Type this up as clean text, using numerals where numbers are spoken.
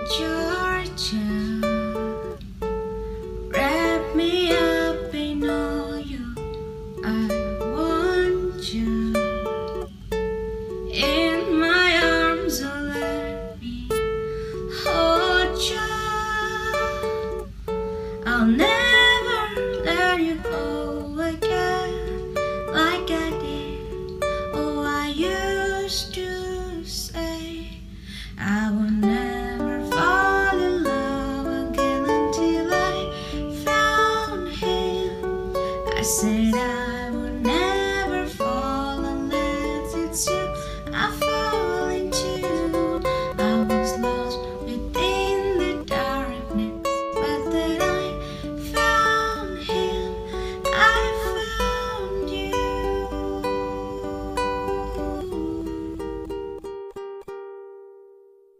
Georgia, wrap me up in all you. I want you in my arms, oh let me hold you. I'll never let you go again like I did. Oh, I used to say I will never